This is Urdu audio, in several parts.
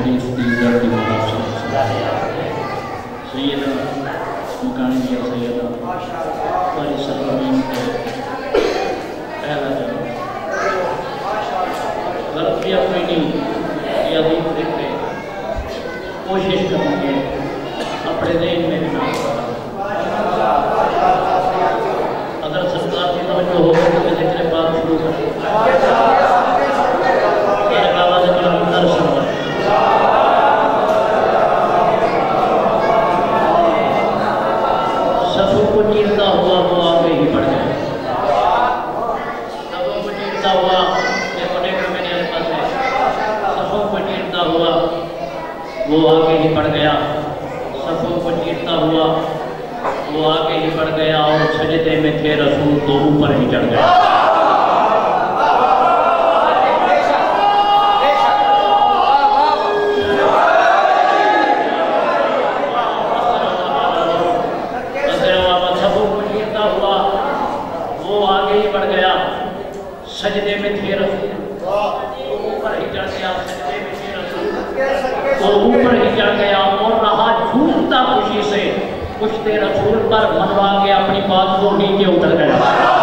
شریف کی عزت کی مدد سیدہ مکانی دیا سیدہ ہماری سرزمین کے پہلا جنم غلطیاں کوئی نہیں یا دین دیکھتے کوشش کریں گے اپنے ذہن میں بھی نہ اگر سرکار کی توجہ ہو تو میں ذکر بات شروع کریں میرے بابا سے کلام در سنو صفوں کو چیرتا ہوا وہ آگے ہی بڑھ گئے صفوں کو چیرتا ہوا یہ کنیکٹر میں نے پاس ہے صفوں کو چیرتا ہوا وہ آگے ہی بڑھ گیا صفوں کو چیرتا ہوا وہ آگے ہی بڑھ گیا اور سجدے میں تھے رسول تو اوپر ہی چڑھ گیا سجدے میں تھے رسول اوپر ہی چڑھ گیا سجدے میں تھے رسول تو اوپر ہی چڑھ گیا اور رہا جھومتا خوشی سے پشت رسول پر منوا کے اپنی بات کو نیچے اتر گیا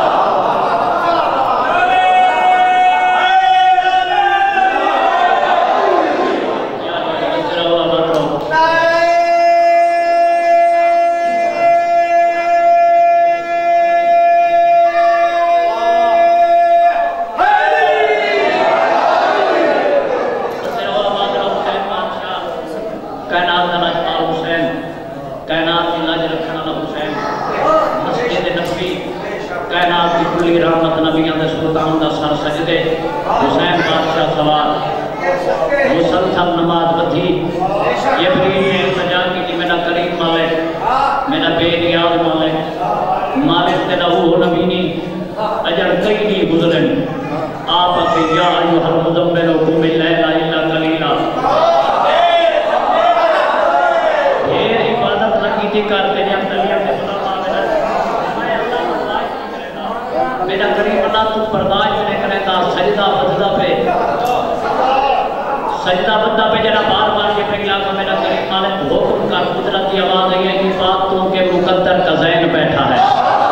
سجدہ بدہ پہ جنا بار بار یہ پہلا تو میرا کریم مالک حکم کا قدرت کی آواز ہے یہ باتوں کے مقدر کا ذہن بیٹھا ہے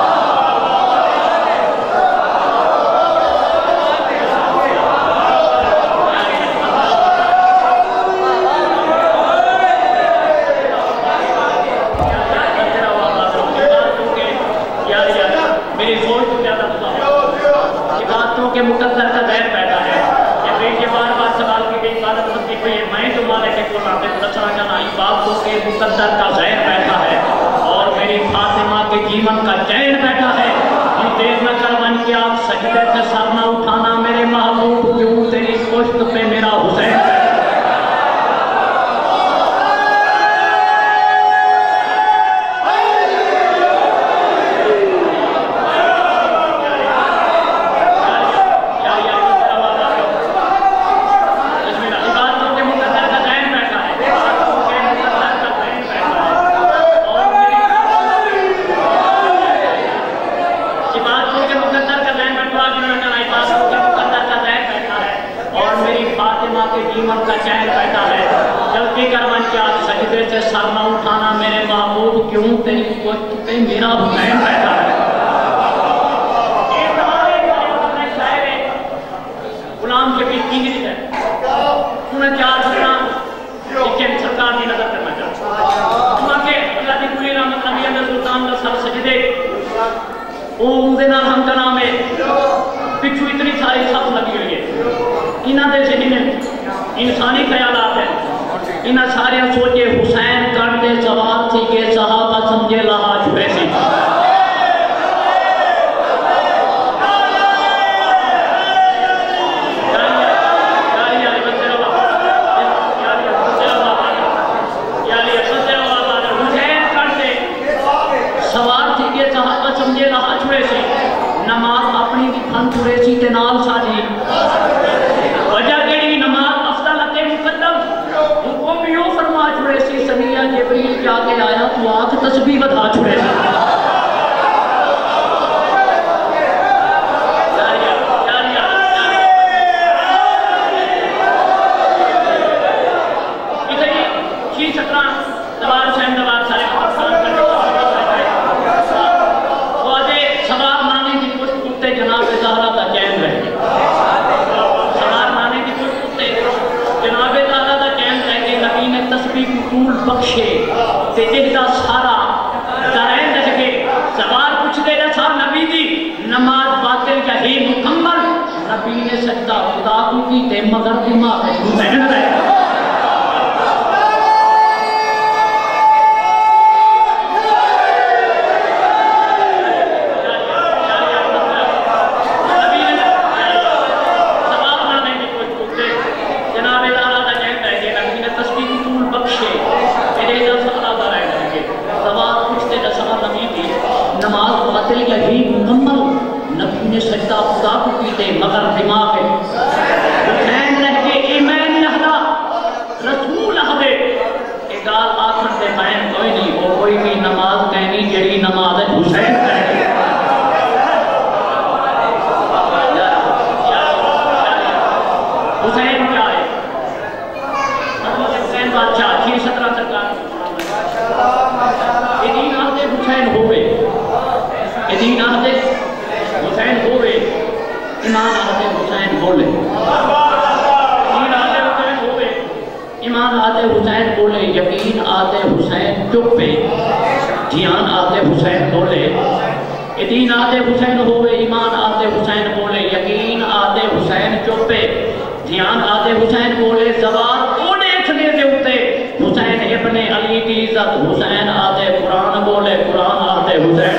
میری سوچ کو زیادہ باتوں کے مقدر کا ذہن بیٹھا ہے یہ بار بار سوال کی گئی عبادت مندی پہ میں جو مالک کے قرآن میں دسنا چاہنا ہی باتوں کے مقدر کا ذہن بیٹھا ہے اور میری فاطمہ کے جیون کا چین بیٹھا ہے یہ دیر نہ کر بن کے آپ سجدے سے سر نہ اٹھانا میرے محبوب کیوں تیری پشت پہ میرا حسین انسانی خیالات ہیں انہاں سارے سوچے حسین کرتے سوال تھی کہ صحابہ سمجھے لہاج ویسی سوال تھی کہ صحابہ سمجھے لہاج ویسی نماز اپنی بھی پھن پورے سی تنال ساجی وجہ کیڑی نماز افضل تے مقدم حکم یوں فرما چھڑے سی سنیہ جبریل جا کے آیا تو آنکھ تسبیح بتا چھڑے سی نبی نے سجدہ خدا کو کی تے مگر دماغ حسین رہے سجدہ خدا کو کیتے مگر دماغ حسین رہ کے ایمان لہدا رسول لہدے ایک گال آخر دے بین کوئی نہیں وہ کوئی بھی نماز کہنی جڑی نماز حسین کہنی حسین کیا ہے حضرت حسین بادشاہ 17 سرکار یہ دین آتے حسین ہوئے یہ دین آتے حسین ہوئے ایمان آتے حسین بولے دین آتے حسین ہوئے ایمان آتے حسین بولے یقین آتے حسین چپے جیان آتے حسین بولے دین آتے حسین ہوئے ایمان آتے حسین بولے یقین آتے حسین چپے جیان آتے حسین بولے زبان کو دیکھنے دے ہوتے حسین ابن علی کی عزت حسین آتے قرآن بولے قرآن آتے حسین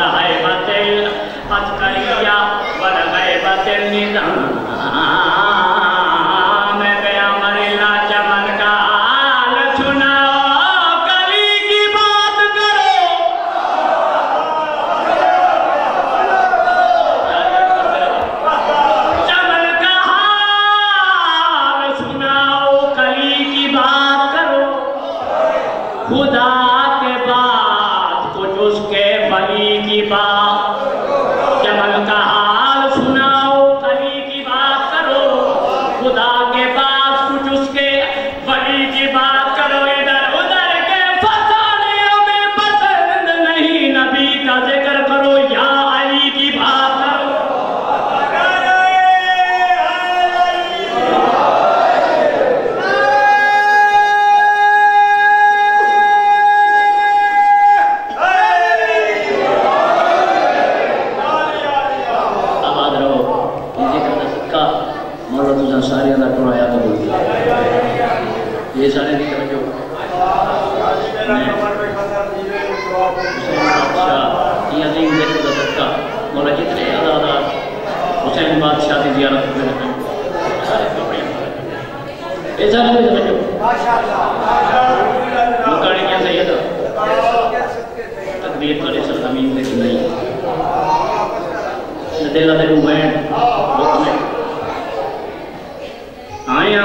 والغيبة النظام खुदा के पास कुछ उसके वली की बात करो इधर उधर के फसाने में पसंद नहीं नबी का जिक्र करो या अली की बात करो सारे का टोराया तो बोलती ये सारे नहीं समझो ये अजीम देखो का सबका मौला जितने आज़ादा हुसैन बादशाह की ज़ियारत करते हैं सारे कपड़े ये सारे नहीं समझो मुकाने क्या सही है तो तकदीर वाले सरजमीन में नहीं नदेला दे रूबैन हुक्म आया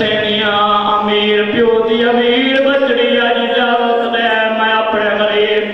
अमीर प्यो दी अमीर बचड़ी अज इजाजत दे मैं अपने गरीब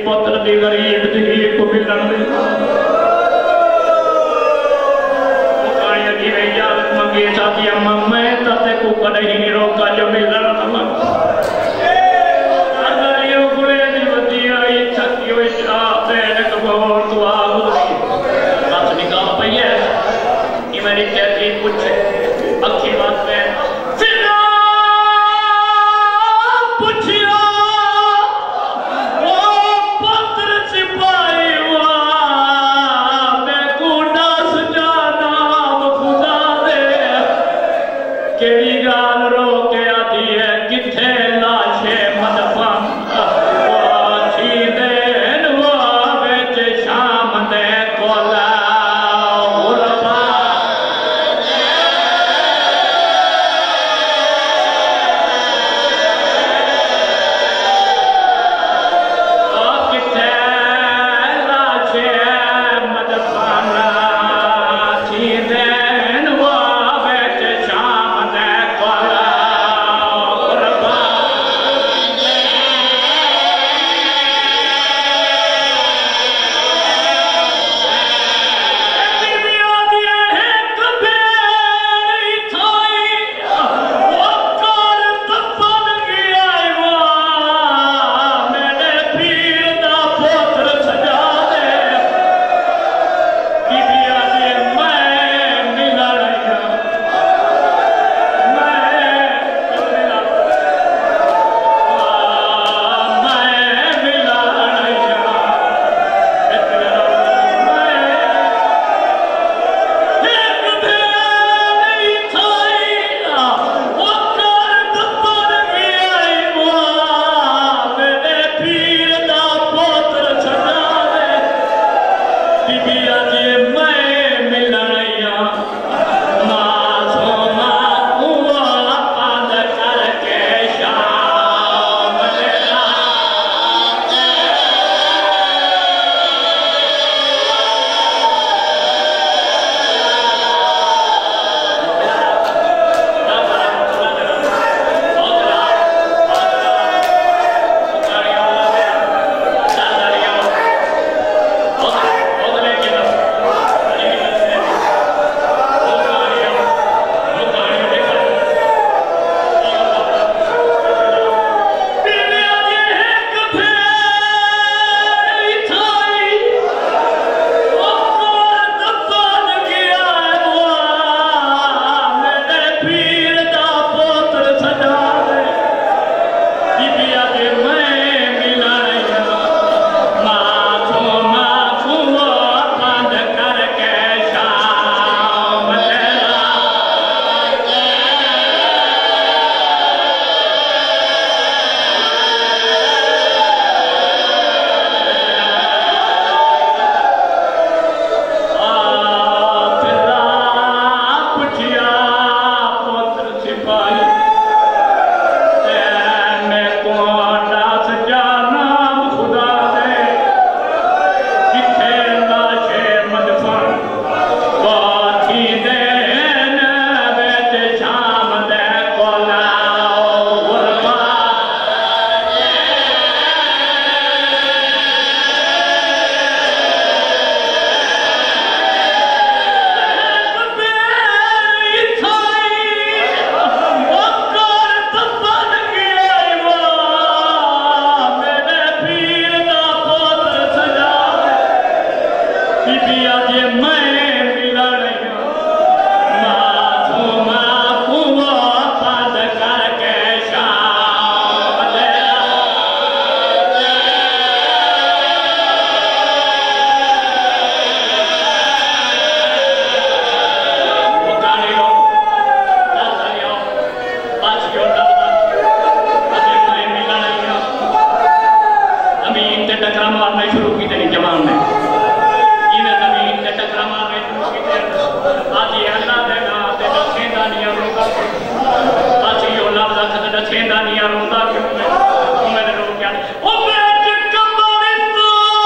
آنی روزہ کیوں میں نے رو کیا او بیٹھ کمارستان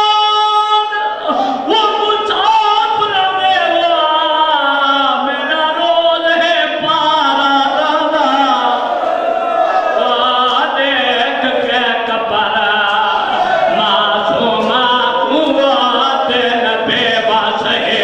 وہ مسافر میرا میرا روز ہے پارا رادا دیکھ کے کبرا معصومہ قوات نبی باس ہے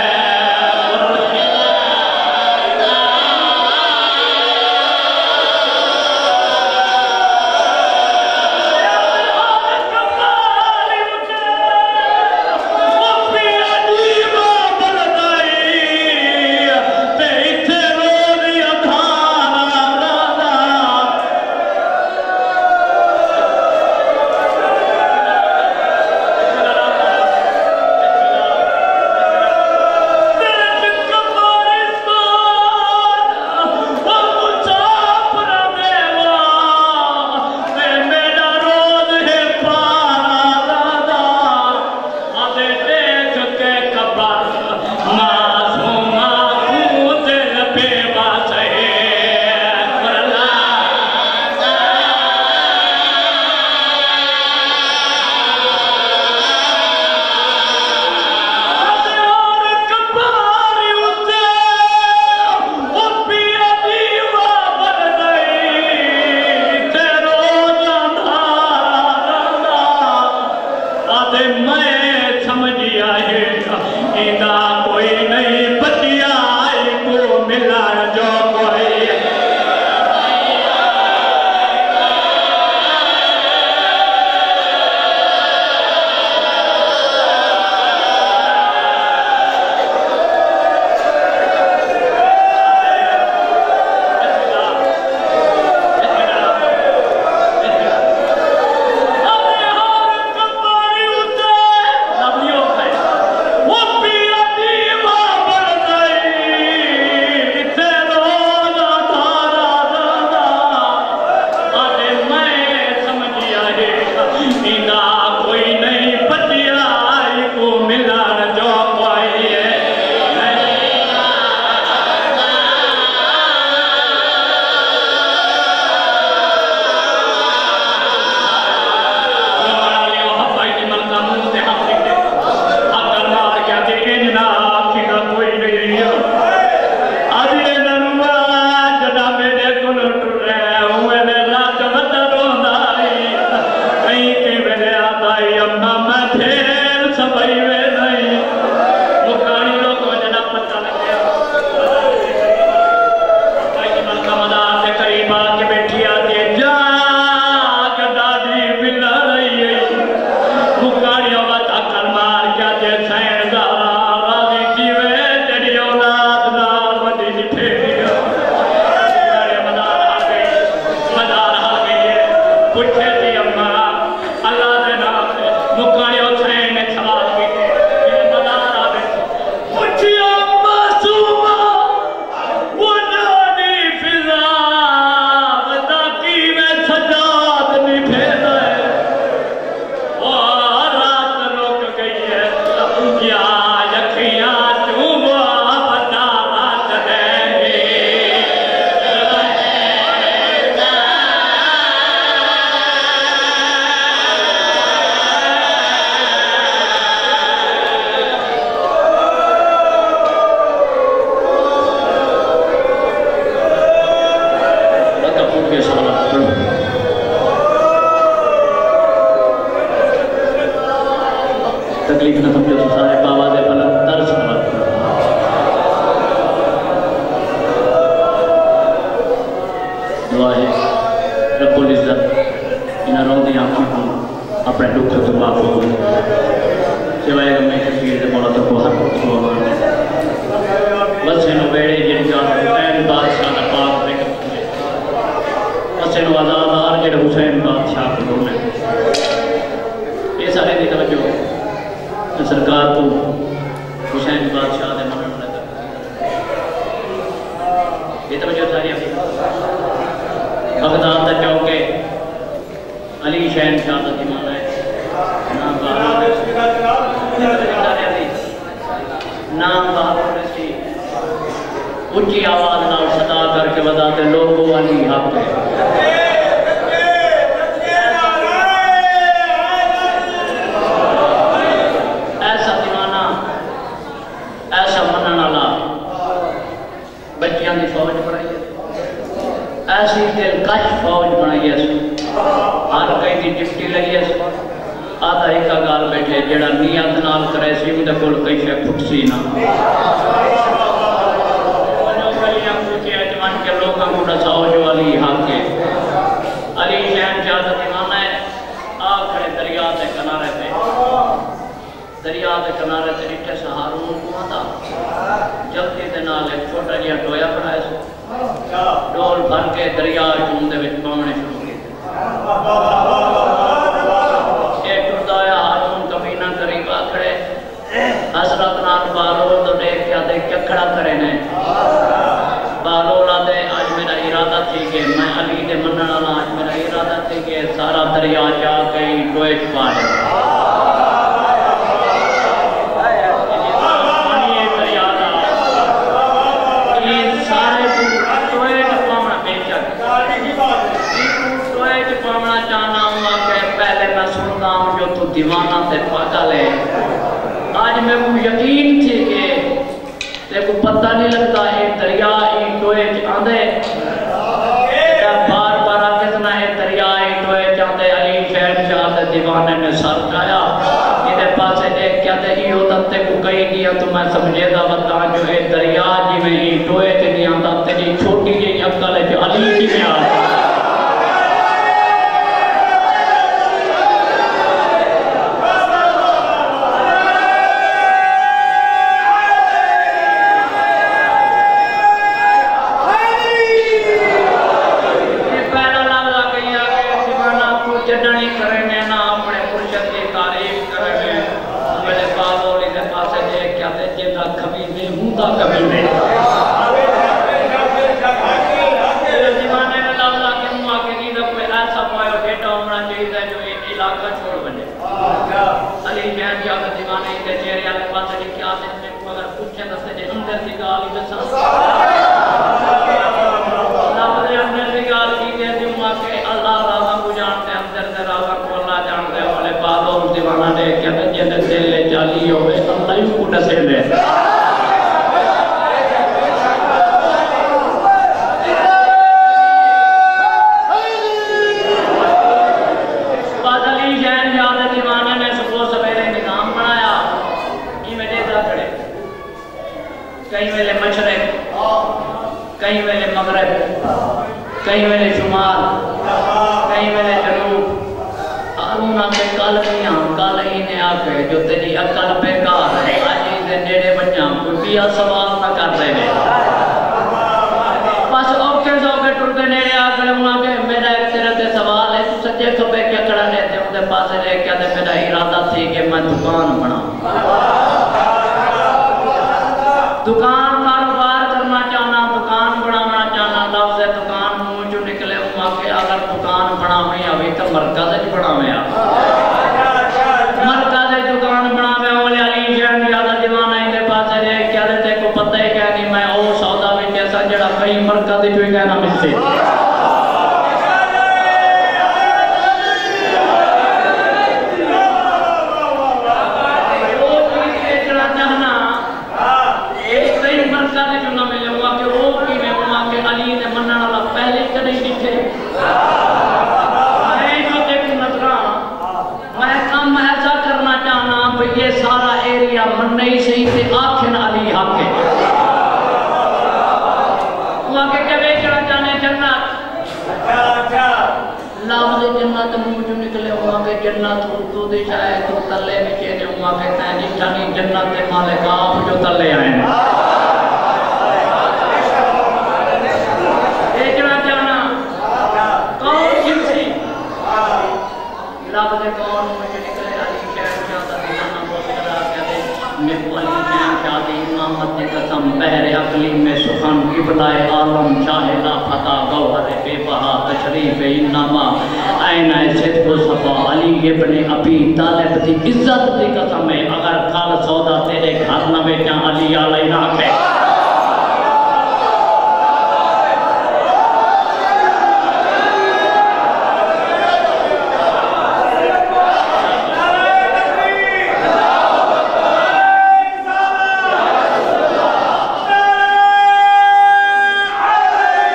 تکلیف نہ سمجھو تو صاحب آواز بلند تر سنوات دعا ہے رب العزت انہاں رو دی آنکھوں کو اپنے دکھ تو معاف ہو سوائے میں کثیر دے مولا تو ہر سبحان بس نو بیڑے جن جان حسین بادشاہ دا پاک دے بس نو آزادار جڑے حسین بادشاہ کو میں یہ سارے دی توجہ سرکار کو حسین بادشاہ دے منن لگا یہ توجہ ساری بغداد دا چوکے علی شہن شاہ دا دیوانہ ہے نام بہادر رسی اونچی آواز نال صدا کر کے بتاتے لوگوں علی حق ہے آدھا ایک گال بیٹھے جڑا نیت نال کرے سی اندے کول کئی شے پھٹسی نہ جو کلیاں پوچھے اجوان کے لوگوں کو دساؤ جو علی حق ہے علی شہنشاہ دا دیوانہ ہے آ کھڑے دریا دے کنارے پہ دریا دے کنارے تے ڈٹھے ہارون کو آتا جلدی دے نال ایک چھوٹا جہا ٹویا بنایا سو ڈول بھر کے دریا چون دے وچ پاونے شروع کیتے ایک ٹردا ہے ہارون کمینہ قریب آ کھڑے حضرت نال بالو تو دیکھ کے آدھے کیا کھڑا کرے نے بالو لاتے آج میرا ارادہ تھی کہ میں علی دے منن والا آج میرا ارادہ تھی کہ سارا دریا جا کے ٹوئے چ پائے دیوانہ تے پاگل ہے آج میں کو یقین تھی کہ تے کو پتہ نہیں لگتا ہے دریا ہی ٹوئے چاندے بار بار کتنا ہے دریا ہی ٹوئے چاندے علی شہنشاہ تے دیوانے نے سر کھایا ادھے پاسے دیکھ کیا تے ہی ہوتا تے کو کہی دیا تو میں سمجھے دا بتا جو ہے دریا جی میں ہی ٹوئے تے نہیں آتا تیری چھوٹی جی عقل ہے جو علی جی میں آتا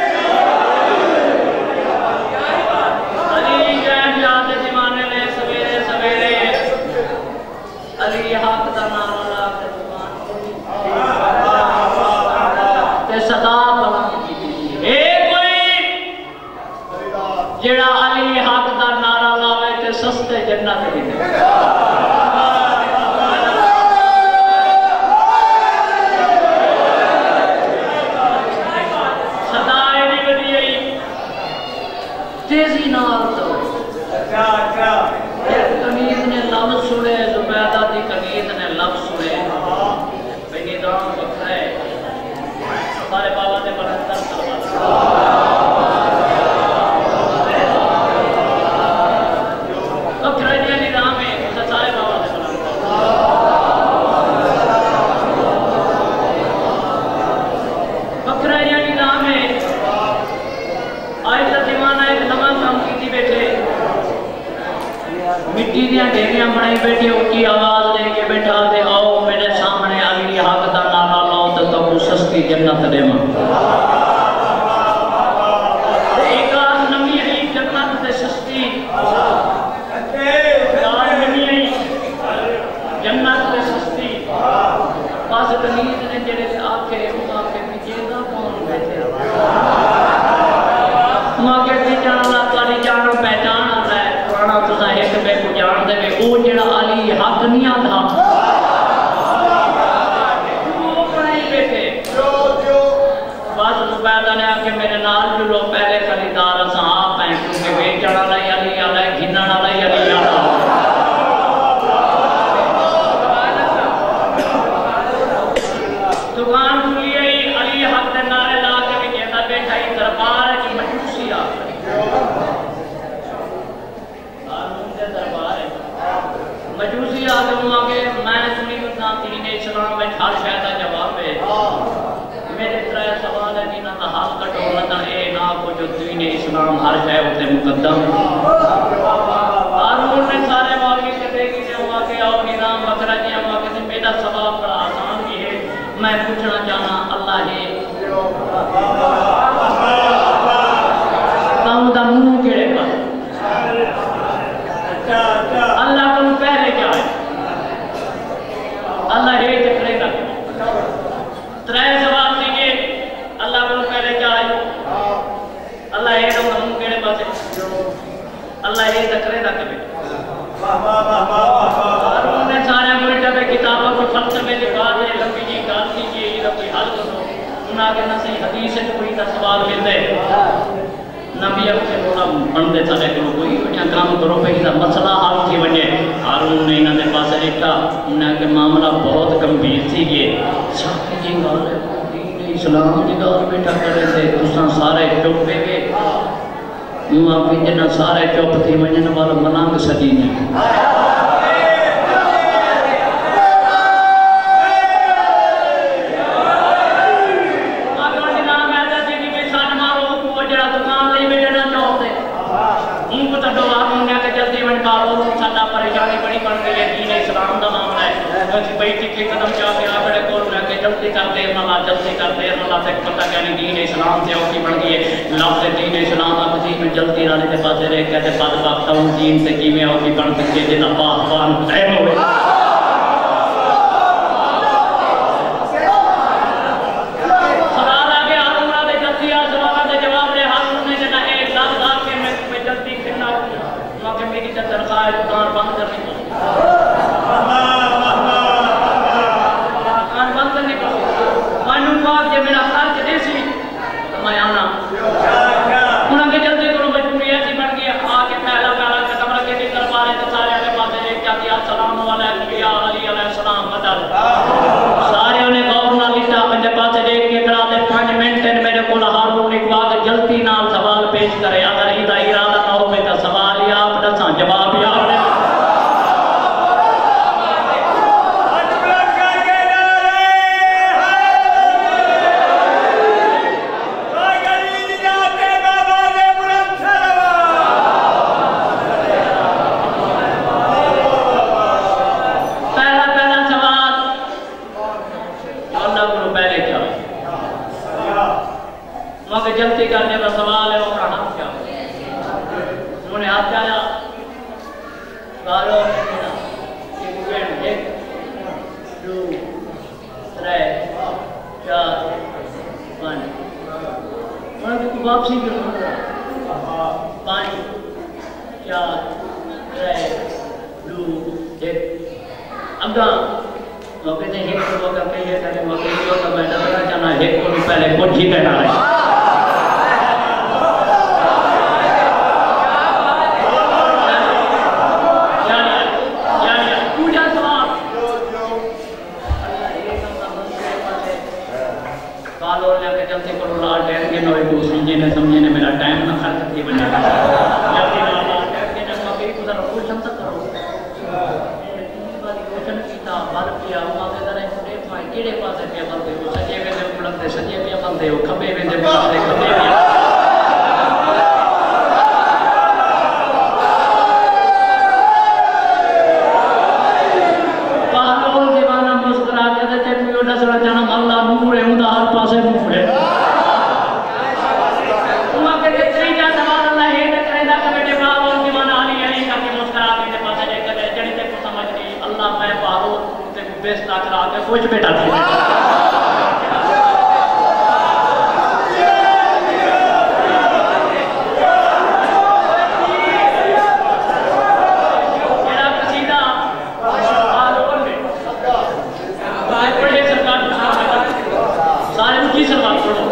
سویرے تیزی نال تو کنید نے لفظ سنے زبیدہ دی کنید نے لفظ سنے بھئی نظام بکھرے سارے بابا دے بلندر سلوات بکھرے دے نظام ہے اسے سارے بابا دے بلندر بکھرے دے نظام ہے آج تا دیوانہ ایک نماز کام کی تھی بیٹھے مٹی دیا ڈھیریاں بنائی بیٹھے اونچی آواز لے کے بیٹھا دے آؤ میرے سامنے علی حق دا نعرہ لاؤ تو سستی جنت دے ماں ایک آج نمی ہے جنت دے سستی آج نمی ہے جنت دے سستی پاس کنید نے جڑے سے آکے پیچھے دا کون بیٹھے ماں کہتی جانا تاری جانا پہچان آتا ہے پرانا تسا ایک میں کو جان دے میں او جڑا علی حق نہیں آتا وہ پڑھائی بیٹھے بس زبیدہ نے آکے میرے نال جو لوگ پہلے خریدار اساں آپ ہیں کیونکہ بیچن والا علی آلا ہے گھنن والا علی آلا دکان کھلی ہے علی حق دے نعرے لا کے بھی کہتا بیٹھا ہی دربار ہے کہ مجوسی آ مجوسی آگے ہوں آگے میں نے سنی بتنا دین اسلام میں ہر شاید جواب ہے میرے ترائے سوال ہے دینا تا حال کٹو لتا اے نا کو جو دین اسلام ہر شاید ہوتے مقدم آرون نے سارے واقعی سے دیکھی سے ہوا کہ آؤ نظام بکرہ جی ہوا کہ میرا سوال بڑا آسان بھی ہے میں پوچھنا چاہنا اللہ ہے کام دا منہ کیڑے پاس اللہ کو پہلے کیا ہے اللہ ہے تکرے گا ترائے سوال دیئے اللہ کو پہلے کیا ہے اللہ ہے تو منہ کیڑے پاس اللہ ہے تکرے گا کبھی انہوں نے سارے ملٹہ پہ کتابوں کو فلسفے دکھا دے لمبی جی گال کیجئے یہ کوئی حل کرو انہاں کے نسی حدیث سے کوئی تا سوال ملتے نبی اب سے بولا بندے سارے کرو کوئی اچھا کام کرو پہ کتا مسئلہ حال تھی وجہ ہارون نے انہوں نے پاس ریٹھا انہوں کے معاملہ بہت گمبھیر تھی کہ ساکی جی گال ہے دین اسلام جی گال بیٹھا کرے تھے تساں سارے چپ پہ گئے یوں آپ جنہ سارے چپ تھی وجہ والا منانگ سجی نہیں قدم چاہ کے آپ بڑے کول رہ کے جلدی کر دیر نالا سے پتہ کہنے دین اسلام سے اوکی بڑھ گئی ہے لفظ دین اسلام آپ دین میں جلدی رانے کے پاسے رہ کہتے بعد وقت ہوں دین سے کی میں اوکی بڑھ سکے دن اپاہ فان تیم ہوئے سوال آگے ہارون آدھے جلدی آ سوال آدھے جواب رہے ہارون نے جنہ ایک لفظ آ کے میں جلدی کرنا ہوں کہ میری تنخواہ دکان بند کرنی پڑی جب میرا خرچ دے سی میں آنا انہوں نے جلدی کرو مجبوری ایسی بن گئی آکے پہلا قدم رکھے دی دربارے تو سارے آنے پاسے لے کیا دیا السلام علیکم یا علی علیہ السلام مدد سارے انہیں غور نہ لیتا اپنے پاسے دیکھ کے کرا دے 5 منٹ میرے کو ہارون اقبال جلدی نال سوال پیش کرے اگر ایدہ ارادہ نہ ہو تو سوال یا آپ دساں جواب یا آپ جلدی کرنے کا سوال ہے وہ ہاتھ کیا انہوں نے ہاتھ کیا گالوں میں دینا 1 2 3 4 5 انہوں نے کوئی واپسی کیوں 5 4 3 اگا وہ کہتے ہیں ایک کو کا کہے کرے وہ کہے تو میں نظر چاہنا ایک کو پہلے کچھ ہی کہنا ہے جلدی کرو لال ٹائم کے نوے کو سمجھنے سمجھنے میرا ٹائم نہ خرچ کی بنا جلدی لال ٹائم کے نہ کبھی خدا رسول شمس کرو روشن کیتا بھر کیا ہوا کے ذرا چھوٹے پائے کیڑے پاسے پہ بندے ہو سجے ویندے مڑتے سجے پہ بندے ہو کھبے ویندے مڑتے کھبے پہ پہلو دیوانہ مسکرا کے تے پیو نظر جنم اللہ نور ہے ہوندا ہر پاسے نور ہے بیس نہ کرا کے کچھ بیٹا تھی میرا قصیدہ آلون میں بڑے سرکار سارے اونچی سرکار پڑھو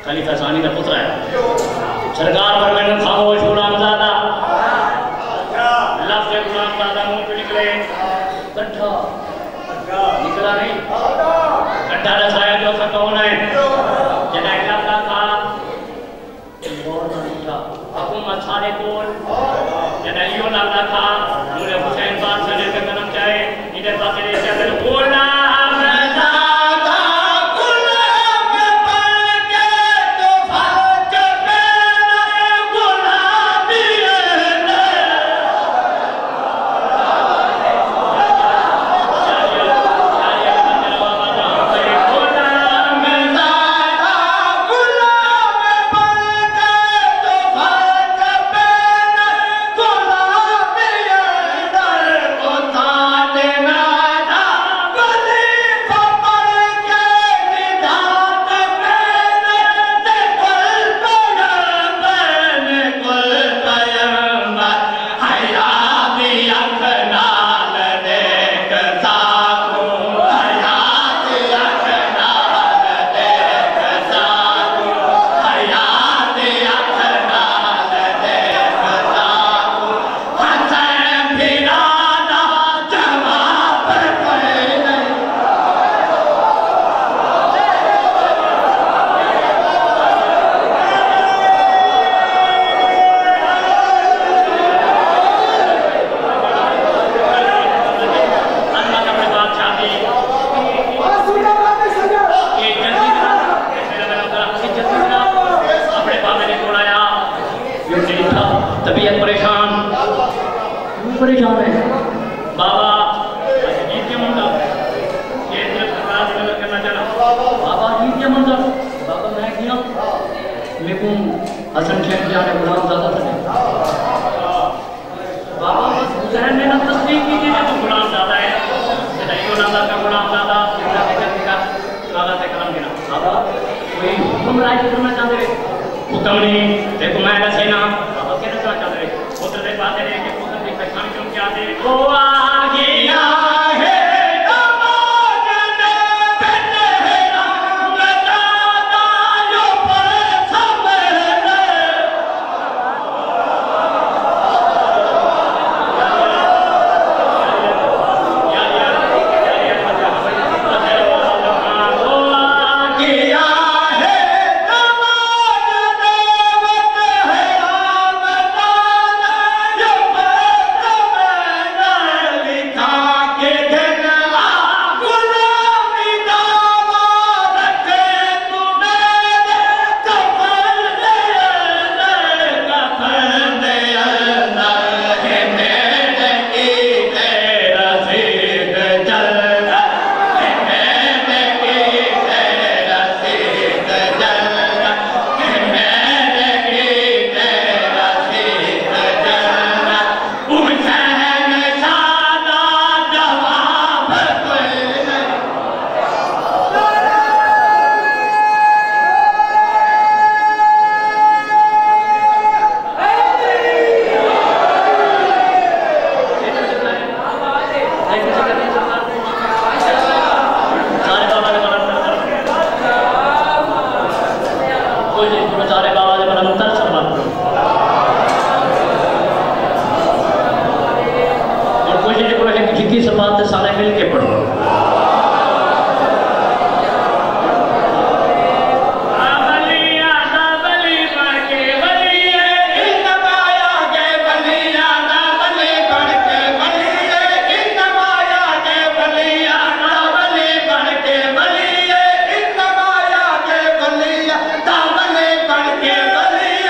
خلیفہ ثانی کا پتر ہے سرکار پر میں نے خاموش غلام زادہ لفظ غلام زادہ منہ پہ نکلے کٹھا نکلا نہیں کٹھا رسایا جو سا کون ہے جنہیں لفظہ تھا حکومت سارے کول جنہیں یوں لفظہ تھا مجھے حسین بات سے لے کے کرم چاہے انہیں پاس لے کے اگر بولنا طبیعت پریشان ہے بابا عجیب کے منظر یہ صرف سرکار سے نظر کرنا چاہنا بابا عجیب کے منظر بابا میں کیا لیکن حسن شیخ جانے غلام زادہ تھے بابا بس حسین نے نہ تصدیق کی کہ تو غلام زادہ ہے سیدھائیو نظر کا غلام زادہ کاغذ سے قلم گنا بابا کوئی حکم رائے کرنا چاہتے رہے حکم نہیں دیکھو میں ایسے نا بابا کیا رکھنا چاہتے رہے پتر دے باتیں رہے کہ پتر دے پہچان کیوں کیا دے وہ آگیا ہے سارے مل کے پڑھو بلی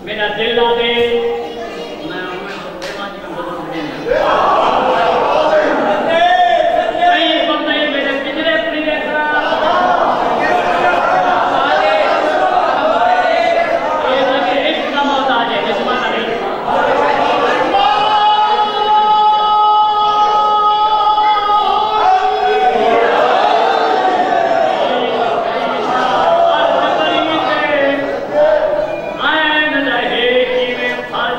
मेरा दिल ला दे I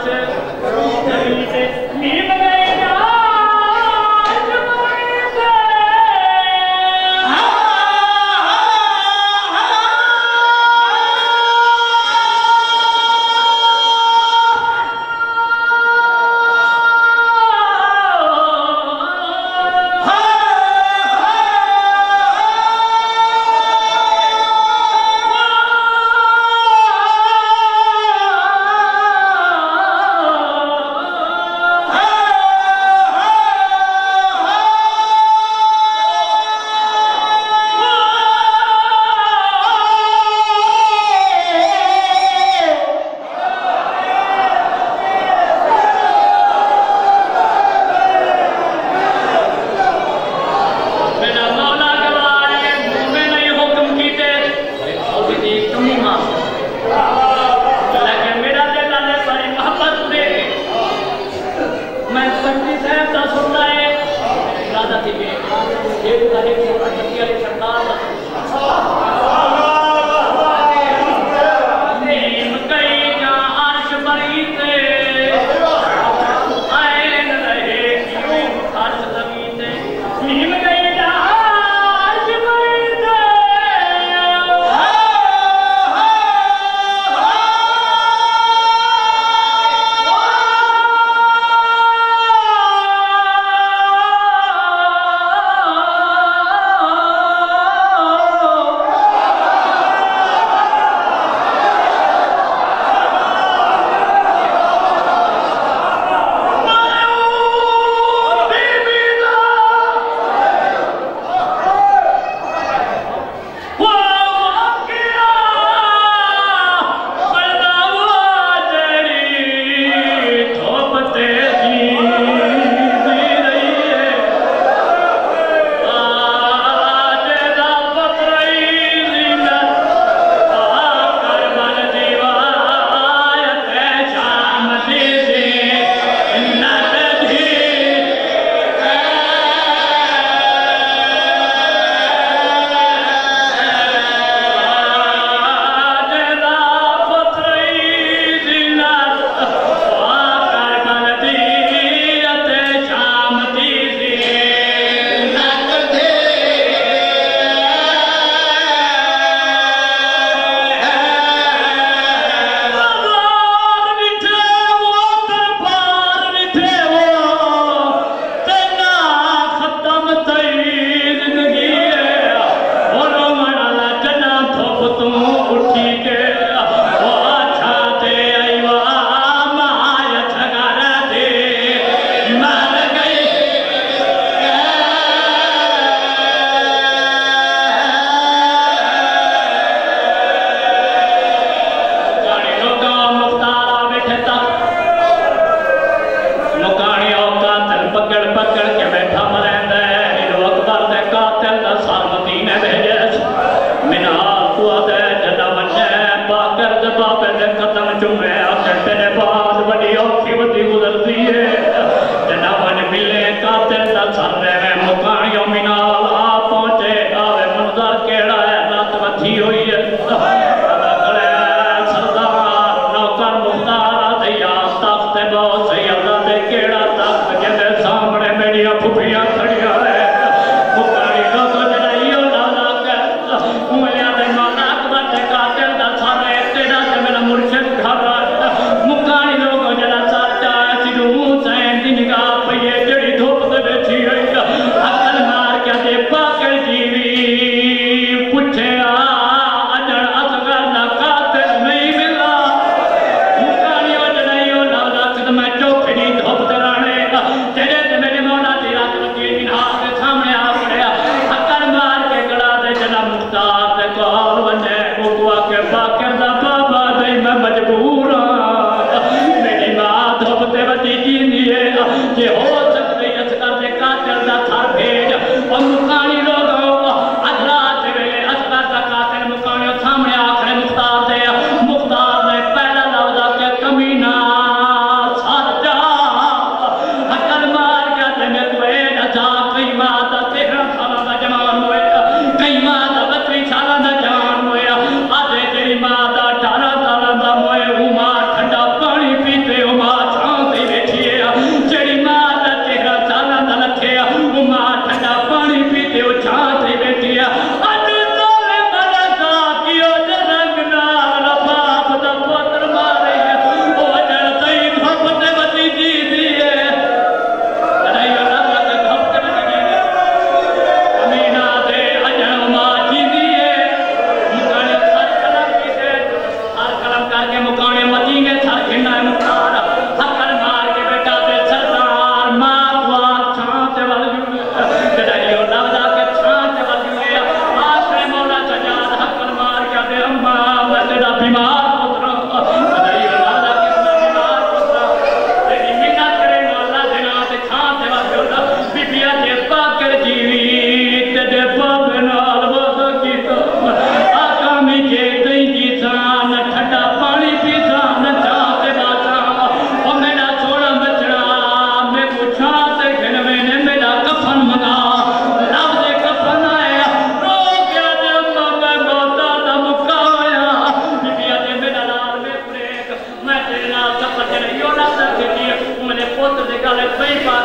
والے کئی بار